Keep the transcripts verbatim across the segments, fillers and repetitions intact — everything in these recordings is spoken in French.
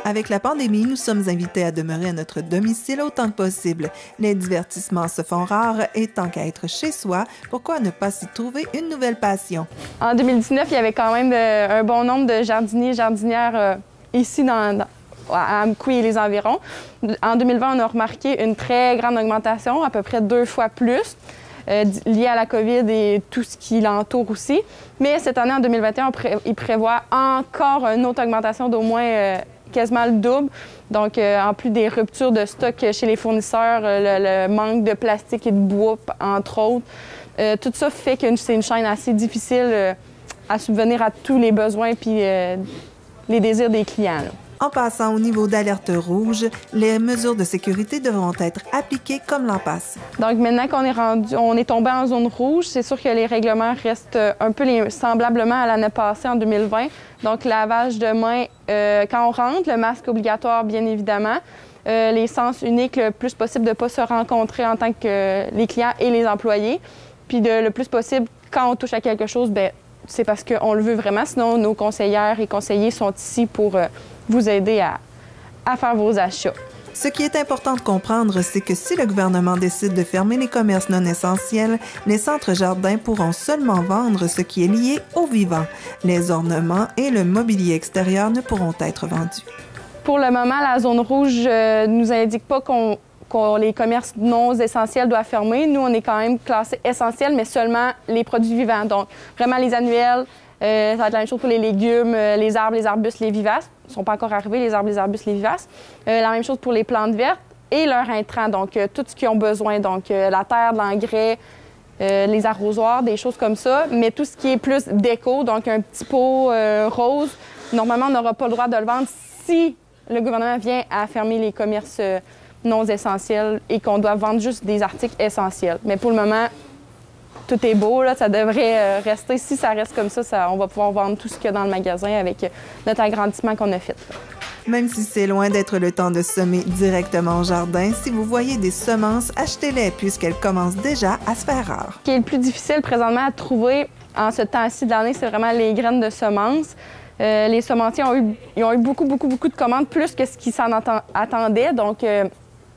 Avec la pandémie, nous sommes invités à demeurer à notre domicile autant que possible. Les divertissements se font rares et tant qu'à être chez soi, pourquoi ne pas s'y trouver une nouvelle passion? En deux mille dix-neuf, il y avait quand même de, un bon nombre de jardiniers et jardinières euh, ici dans, dans, à Amqui et les environs. En deux mille vingt, on a remarqué une très grande augmentation, à peu près deux fois plus, euh, liée à la COVID et tout ce qui l'entoure aussi. Mais cette année, en deux mille vingt et un, on pré il prévoit encore une autre augmentation d'au moins euh, quasiment le double. Donc, euh, en plus des ruptures de stock chez les fournisseurs, euh, le, le manque de plastique et de bois, entre autres, euh, tout ça fait que c'est une chaîne assez difficile euh, à subvenir à tous les besoins puis euh, les désirs des clients, là. En passant au niveau d'alerte rouge, les mesures de sécurité devront être appliquées comme l'an passé. Donc maintenant qu'on est rendu, on est tombé en zone rouge, c'est sûr que les règlements restent un peu les, semblablement à l'année passée, en deux mille vingt. Donc lavage de mains euh, quand on rentre, le masque obligatoire bien évidemment, euh, les sens uniques le plus possible de ne pas se rencontrer en tant que euh, les clients et les employés. Puis de, le plus possible, quand on touche à quelque chose, bien, c'est parce qu'on le veut vraiment. Sinon, nos conseillères et conseillers sont ici pour euh, vous aider à, à faire vos achats. Ce qui est important de comprendre, c'est que si le gouvernement décide de fermer les commerces non essentiels, les centres jardins pourront seulement vendre ce qui est lié au vivant. Les ornements et le mobilier extérieur ne pourront être vendus. Pour le moment, la zone rouge ne euh, nous indique pas qu'on que les commerces non essentiels doivent fermer. Nous, on est quand même classés essentiels, mais seulement les produits vivants. Donc, vraiment les annuels, euh, ça va être la même chose pour les légumes, euh, les arbres, les arbustes, les vivaces. Ils ne sont pas encore arrivés, les arbres, les arbustes, les vivaces. Euh, la même chose pour les plantes vertes et leurs intrants, donc euh, tout ce qu'ils ont besoin. Donc, euh, la terre, de l'engrais, euh, les arrosoirs, des choses comme ça. Mais tout ce qui est plus déco, donc un petit pot euh, rose, normalement, on n'aura pas le droit de le vendre si le gouvernement vient à fermer les commerces euh, non essentiels et qu'on doit vendre juste des articles essentiels. Mais pour le moment, tout est beau, là, ça devrait rester. Si ça reste comme ça, ça on va pouvoir vendre tout ce qu'il y a dans le magasin avec notre agrandissement qu'on a fait. Même si c'est loin d'être le temps de semer directement au jardin, si vous voyez des semences, achetez-les puisqu'elles commencent déjà à se faire rares. Ce qui est le plus difficile présentement à trouver en ce temps-ci de l'année, c'est vraiment les graines de semences. Euh, les semenciers ont eu, ils ont eu beaucoup, beaucoup, beaucoup de commandes, plus que ce qu'ils s'en attendaient. Donc, euh,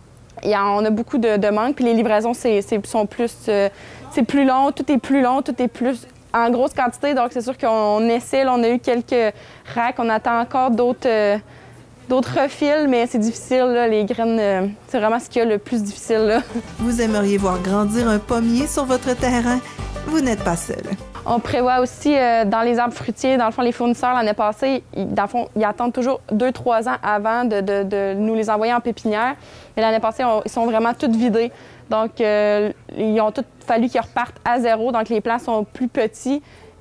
Et on a beaucoup de demandes, puis les livraisons c'est, c'est, sont plus, euh, c'est plus long, tout est plus long, tout est plus en grosse quantité. Donc, c'est sûr qu'on essaie. Là, on a eu quelques racks, on attend encore d'autres, euh, d'autres refils, mais c'est difficile. Là, les graines, euh, c'est vraiment ce qu'il y a le plus difficile. Là. Vous aimeriez voir grandir un pommier sur votre terrain? Vous n'êtes pas seul. On prévoit aussi euh, dans les arbres fruitiers, dans le fond, les fournisseurs l'année passée, ils, dans le fond, ils attendent toujours deux, trois ans avant de, de, de nous les envoyer en pépinière. Mais l'année passée, on, ils sont vraiment tous vidés. Donc, euh, ils ont tous fallu qu'ils repartent à zéro. Donc, les plants sont plus petits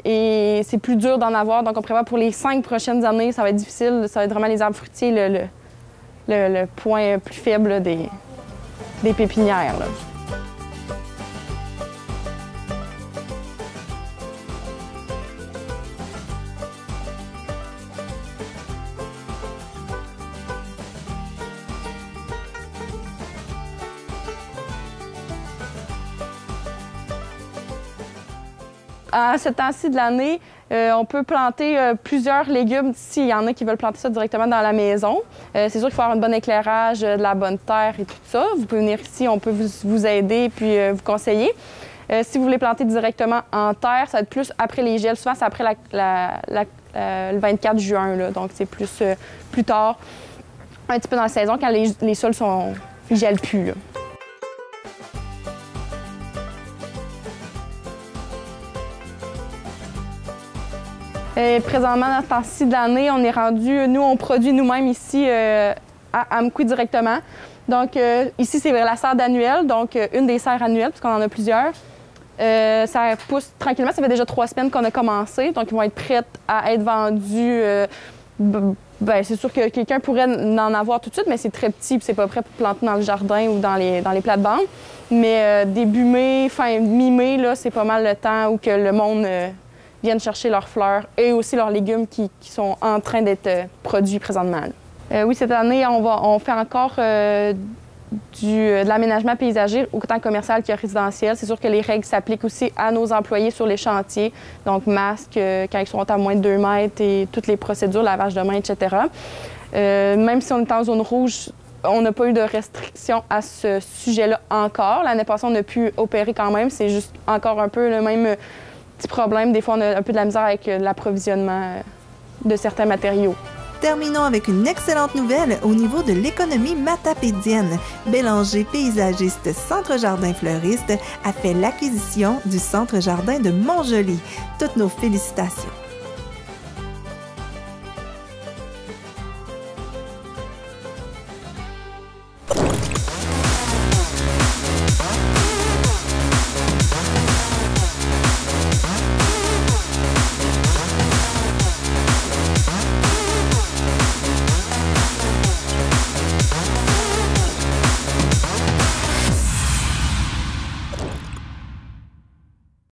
et c'est plus dur d'en avoir. Donc, on prévoit pour les cinq prochaines années, ça va être difficile. Ça va être vraiment les arbres fruitiers, le, le, le, le point plus faible des, des pépinières, là. À ce temps-ci de l'année, euh, on peut planter euh, plusieurs légumes s'il y en a qui veulent planter ça directement dans la maison. Euh, c'est sûr qu'il faut avoir un bon éclairage, euh, de la bonne terre et tout ça. Vous pouvez venir ici, on peut vous, vous aider puis euh, vous conseiller. Euh, si vous voulez planter directement en terre, ça va être plus après les gels. Souvent, c'est après la, la, la, euh, le vingt-quatre juin, là. Donc c'est plus, euh, plus tard, un petit peu dans la saison, quand les, les sols sont, ils gèlent plus, là. Euh, présentement, dans ce temps-ci de l'année, on est rendu, nous, on produit nous-mêmes ici euh, à Amqui directement. Donc, euh, ici, c'est la serre d'annuel, donc euh, une des serres annuelles, puisqu'on en a plusieurs. Euh, ça pousse tranquillement, ça fait déjà trois semaines qu'on a commencé, donc ils vont être prêtes à être vendus. Euh, ben, c'est sûr que quelqu'un pourrait en avoir tout de suite, mais c'est très petit, puis c'est pas prêt pour planter dans le jardin ou dans les, dans les plates-bandes. Mais euh, début mai, fin mi-mai, là, c'est pas mal le temps où que le monde euh, vienne chercher leurs fleurs et aussi leurs légumes qui, qui sont en train d'être euh, produits présentement. Euh, oui, cette année, on, va, on fait encore euh, du, de l'aménagement paysager, autant commercial que résidentiel. C'est sûr que les règles s'appliquent aussi à nos employés sur les chantiers, donc masques euh, quand ils sont à moins de deux mètres et toutes les procédures, lavage de mains, et cetera. Euh, même si on est en zone rouge, on n'a pas eu de restrictions à ce sujet-là encore. L'année passée, on a pu opérer quand même. C'est juste encore un peu le même petit problème. Des fois, on a un peu de la misère avec l'approvisionnement de certains matériaux. Terminons avec une excellente nouvelle au niveau de l'économie matapédienne. Bélanger paysagiste Centre Jardin Fleuriste a fait l'acquisition du Centre Jardin de Montjoly. Toutes nos félicitations.